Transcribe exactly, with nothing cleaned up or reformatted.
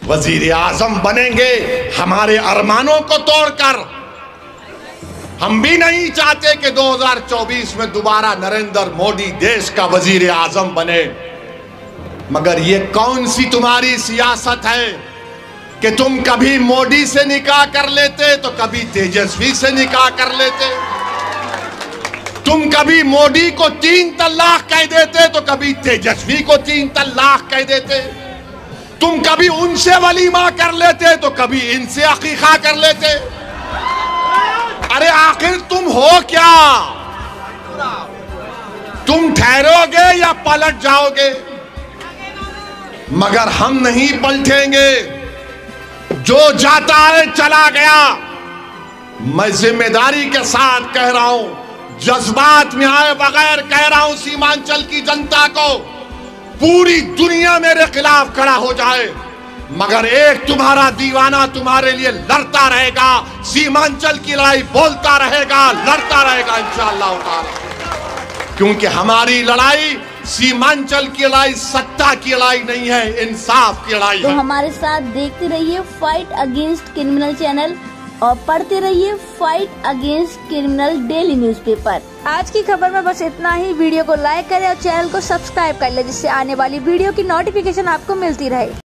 वजीर आजम बनेंगे हमारे अरमानों को तोड़कर। हम भी नहीं चाहते कि दो हज़ार चौबीस में दोबारा नरेंद्र मोदी देश का वजीर आजम बने। मगर ये कौन सी तुम्हारी सियासत है कि तुम कभी मोदी से निकाह कर लेते तो कभी तेजस्वी से निकाह कर लेते, तुम कभी मोदी को तीन तलाक कह देते तो कभी तेजस्वी को तीन तलाक कह देते, तुम कभी उनसे वलीमा कर लेते तो कभी इनसे अकीका कर लेते। अरे आखिर तुम हो क्या? तुम ठहरोगे या पलट जाओगे? मगर हम नहीं पलटेंगे। जो जाता है चला गया। मैं जिम्मेदारी के साथ कह रहा हूं, जज्बात में आए बगैर कह रहा हूं सीमांचल की जनता को, पूरी दुनिया मेरे खिलाफ खड़ा हो जाए मगर एक तुम्हारा दीवाना तुम्हारे लिए लड़ता रहेगा। सीमांचल की लड़ाई बोलता रहेगा, लड़ता रहेगा इंशाअल्लाह ताला। क्योंकि हमारी लड़ाई सीमांचल की लड़ाई सत्ता की लड़ाई नहीं है, इंसाफ की लड़ाई तो है। हमारे साथ देखते रहिए फाइट अगेंस्ट क्रिमिनल चैनल और पढ़ते रहिए fight against criminal daily newspaper. आज की खबर में बस इतना ही। वीडियो को लाइक करें और चैनल को सब्सक्राइब कर ले जिससे आने वाली वीडियो की नोटिफिकेशन आपको मिलती रहे।